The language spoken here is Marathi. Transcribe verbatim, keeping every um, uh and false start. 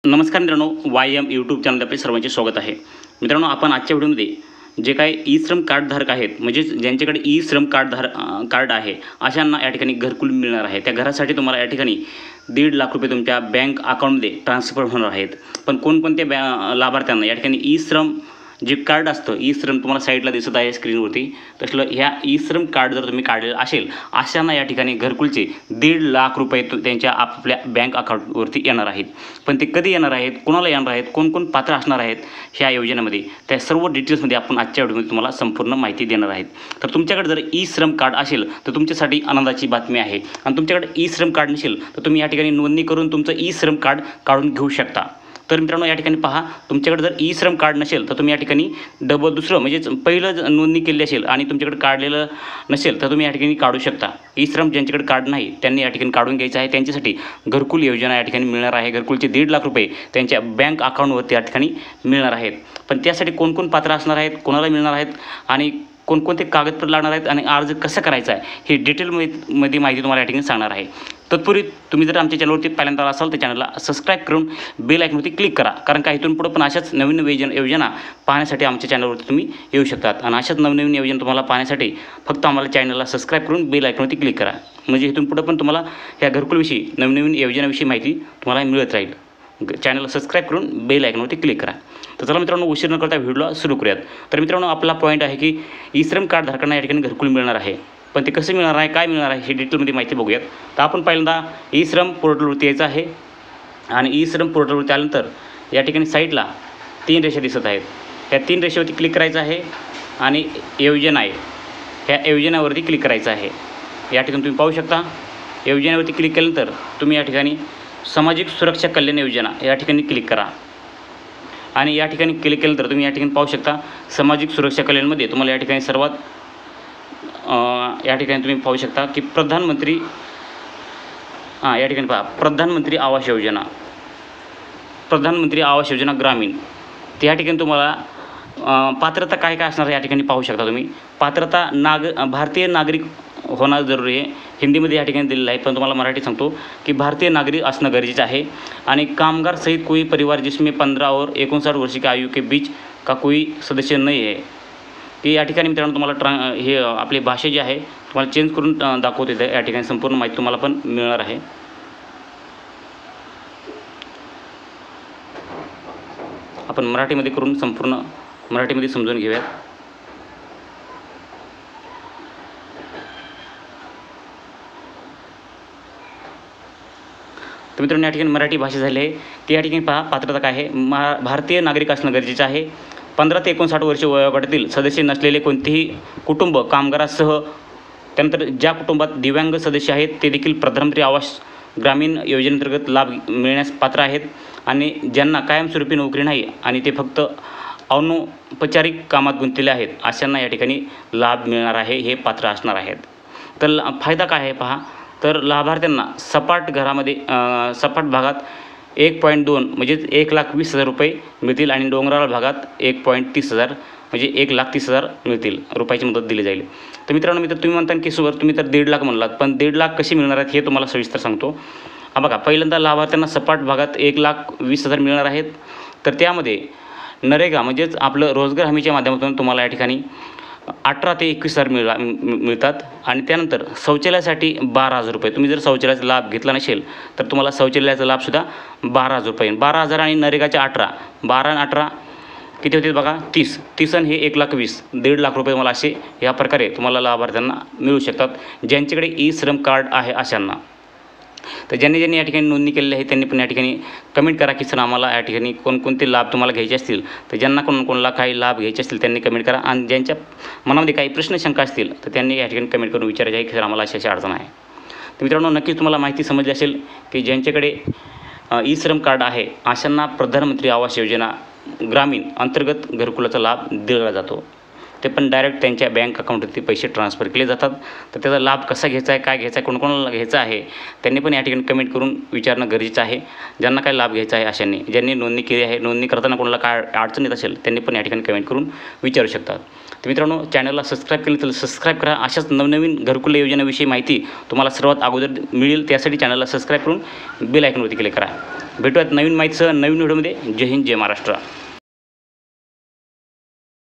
नमस्कार मित्रांनो, वाय एम यूट्यूब चॅनल आपले सर्वांचे स्वागत आहे. मित्रांनो, आपण आजच्या व्हिडिओमध्ये जे काही ई श्रम कार्डधारक आहेत, म्हणजे ज्यांच्याकडे ई श्रम कार्डधार कार्ड आहे अशांना या ठिकाणी घरकुल मिळणार आहे. त्या घरासाठी तुम्हाला या ठिकाणी दीड लाख रुपये तुमच्या बँक अकाउंटमध्ये ट्रान्सफर होणार आहेत. पण कोणकोणत्या बॅ लाभार्थ्यांना या ठिकाणी ई श्रम जे कार्ड असतं, ई श्रम तुम्हाला साईडला दिसत आहे स्क्रीनवरती, तसलं ह्या ई श्रम कार्ड जर तुम्ही काढलेलं असेल अशांना या ठिकाणी घरकुलचे दीड लाख रुपये त्यांच्या आपल्या बँक अकाउंटवरती येणार आहेत. पण ते कधी येणार आहेत, कोणाला येणार आहेत, कोण कोण पात्र असणार आहेत ह्या योजनेमध्ये, त्या सर्व डिटेल्समध्ये आपण आजच्या व्हिडिओमध्ये तुम्हाला संपूर्ण माहिती देणार आहेत. तर तुमच्याकडे जर ई श्रम कार्ड असेल तर तुमच्यासाठी आनंदाची बातमी आहे. आणि तुमच्याकडे ई श्रम कार्ड नसेल तर तुम्ही या ठिकाणी नोंदणी करून तुमचं ई श्रम कार्ड काढून घेऊ शकता. तर मित्रांनो, या ठिकाणी पहा, तुमच्याकडे जर ई श्रम कार्ड नसेल तर तुम्ही या ठिकाणी डबल दुसरं म्हणजे पहिलं नोंदणी केली असेल आणि तुमच्याकडे काढलेलं नसेल तर तुम्ही या ठिकाणी काढू शकता. ई श्रम ज्यांच्याकडे कार्ड नाही त्यांनी या ठिकाणी काढून घ्यायचं आहे. त्यांच्यासाठी घरकुल योजना या ठिकाणी मिळणार आहे. घरकुलचे दीड लाख रुपये त्यांच्या बँक अकाउंटवरती या ठिकाणी मिळणार आहेत. पण त्यासाठी कोण कोण पात्र असणार आहेत, कोणाला मिळणार आहेत आणि कोणकोणते कागदपत्र लागणार आहेत आणि अर्ज कसा करायचा आहे हे डिटेलमध्ये मध्ये माहिती तुम्हाला या ठिकाणी सांगणार आहे. तत्पूर्वी तुम्ही जर आमच्या चॅनलवरती पहिल्यांदा असाल तर चॅनलला सबस्क्राईब करून बेल आयकॉनवरती क्लिक करा. कारण का इथून पुढे पण अशाच नवीन योजना योजना पाहण्यासाठी आमच्या चॅनलवरती तुम्ही येऊ शकतात. आणि अशाच नवनवीन योजना तुम्हाला पाहण्यासाठी फक्त आम्हाला चॅनलला सबस्क्राईब करून बेल आयकॉनवरती क्लिक करा. म्हणजे इथून पुढे पण तुम्हाला ह्या घरकुलविषयी नवनवीन योजनाविषयी माहिती तुम्हाला मिळत राहील. चॅनलला सबस्क्राईब करून बेल आयकॉनवरती क्लिक करा. तर चला मित्रांनो, उशीर न करता व्हिडिओला सुरू करूयात. तर मित्रांनो, आपला पॉईंट आहे की ई श्रम कार्ड धारकांना या ठिकाणी घरकुल मिळणार आहे. पण ते कसं मिळणार आहे, काय मिळणार आहे हे डिटेलमध्ये माहिती बघूयात. तर आपण पहिल्यांदा ई श्रम पोर्टलवरती यायचं आहे. आणि ई श्रम पोर्टलवरती आल्यानंतर या ठिकाणी साईडला तीन रेषा दिसत आहेत. त्या तीन रेषेवरती क्लिक करायचं आहे आणि योजना आहे ह्या योजनेवरती क्लिक करायचं आहे. या ठिकाणी तुम्ही पाहू शकता, योजनेवरती क्लिक केल्यानंतर तुम्ही या ठिकाणी सामाजिक सुरक्षा कल्याण योजना या ठिकाणी क्लिक करा. आणि या ठिकाणी क्लिक केल्यानंतर तुम्ही या ठिकाणी पाहू शकता, सामाजिक सुरक्षा कल्याणमध्ये तुम्हाला या ठिकाणी सर्वात या ठिकाणी तुम्ही पाहू शकता की प्रधानमंत्री हां या ठिकाणी पहा प्रधानमंत्री आवास योजना प्रधानमंत्री आवास योजना ग्रामीण. त्या ठिकाणी तुम्हाला पात्रता काय काय असणार या ठिकाणी पाहू शकता तुम्ही. पात्रता नाग भारतीय नागरिक होणं जरुरी आहे. हिंदीमध्ये या ठिकाणी दिलेलं आहे, पण तुम्हाला मराठी सांगतो की भारतीय नागरिक असणं गरजेचं आहे. आणि कामगार सहित कोई परिवार जिसमें पंधरा और एकोणसाठ वर्ष की आयु के बीच का कोई सदस्य नाही आहे. की या ठिकाणी मित्रांनो तुम्हाला ट्रा हे आपली भाषा जी आहे तुम्हाला चेंज करून दाखवत येते. या ठिकाणी संपूर्ण माहिती तुम्हाला पण मिळणार आहे. आपण मराठीमध्ये करून संपूर्ण मराठीमध्ये समजून घेऊयात. तर मित्रांनो, या ठिकाणी मराठी भाषा झाली आहे. ती या ठिकाणी पहा, पात्रता काय आहे. मा भारतीय नागरिक असणं गरजेचं आहे. पंधरा ते एकोणसाठ वर्ष वयोगटातील सदस्य नसलेले कोणतेही कुटुंब कामगारासह, त्यानंतर ज्या कुटुंबात दिव्यांग सदस्य आहेत ते देखील प्रधानमंत्री आवास ग्रामीण योजनेअंतर्गत लाभ मिळण्यास पात्र आहेत. आणि ज्यांना कायमस्वरूपी नोकरी नाही आणि ते फक्त अनौपचारिक कामात गुंतलेले आहेत अशांना या ठिकाणी लाभ मिळणार आहे, हे पात्र असणार आहेत. तर फायदा काय आहे पहा. तर लाभार्थ्यांना सपाट घरामध्ये सपाट भागात एक पॉईंट दोन म्हणजेच एक लाख वीस हजार रुपये मिळतील आणि डोंगराळ भागात एक पॉईंट तीस हजार म्हणजे एक लाख तीस हजार मिळतील रुपयाची मदत दिली जाईल. तर मित्रांनो, मी तर तुम्ही म्हणता की सुवर तुम्ही तर दीड लाख म्हणलात, पण दीड लाख कशी मिळणार आहेत हे तुम्हाला सविस्तर सांगतो. हा बघा, पहिल्यांदा लाभार्थ्यांना सपाट भागात एक लाख वीस हजार मिळणार आहेत. तर त्यामध्ये नरेगा म्हणजेच आपलं रोजगार हमीच्या माध्यमातून तुम्हाला या ठिकाणी अठरा ते एकवीस हजार मिळा मिळतात. आणि त्यानंतर शौचालयासाठी बारा हजार रुपये. तुम्ही जर शौचालयाचा लाभ घेतला नसेल तर तुम्हाला शौचालयाचा लाभसुद्धा बारा हजार रुपये बारा हजार आणि नरेगाच्या अठरा बारा आणि अठरा किती होते बघा, तीस तीस आणि हे एक लाख वीस दीड लाख रुपये तुम्हाला असे या प्रकारे तुम्हाला लाभार्थ्यांना मिळू शकतात ज्यांच्याकडे ई श्रम कार्ड आहे अशांना. तर ज्यांनी ज्यांनी या ठिकाणी नोंदणी केलेली आहे त्यांनी पण या ठिकाणी कमेंट करा की सर आम्हाला या ठिकाणी कोणकोणते लाभ तुम्हाला घ्यायचे असतील. तर ज्यांना कोण कोणाला काही लाभ घ्यायचे असतील त्यांनी कमेंट करा. आणि ज्यांच्या मनामध्ये काही प्रश्न शंका असतील तर त्यांनी या ठिकाणी कमेंट करून विचारायचे आहे की सर आम्हाला अशी अशी अडचण आहे. तर मित्रांनो, नक्कीच तुम्हाला माहिती समजली असेल की ज्यांच्याकडे ई श्रम कार्ड आहे अशांना प्रधानमंत्री आवास योजना ग्रामीण अंतर्गत घरकुलाचा लाभ दिला जातो. ते पण डायरेक्ट त्यांच्या बँक अकाउंटवरती पैसे ट्रान्सफर केले जातात. तर त्याचा लाभ कसा घ्यायचा आहे, काय घ्यायचा आहे, कोणकोणाला घ्यायचा आहे त्यांनी पण या ठिकाणी कमेंट करून विचारणं गरजेचं आहे. ज्यांना काय लाभ घ्यायचा आहे अशांनी, ज्यांनी नोंदणी केली आहे, नोंदणी करताना कोणाला काय अडचण येत असेल त्यांनी पण या ठिकाणी कमेंट करून विचारू शकतात. तर मित्रांनो, चॅनलला सबस्क्राईब केलं तर सबस्क्राईब करा. अशाच नवनवीन घरकुल योजनेविषयी माहिती तुम्हाला सर्वात अगोदर मिळेल. त्यासाठी चॅनलला सबस्क्राईब करून बेल आयकॉनवरती क्लिक करा. भेटूयात नवीन माहितीसह नवीन व्हिडिओमध्ये. जय हिंद, जय महाराष्ट्र.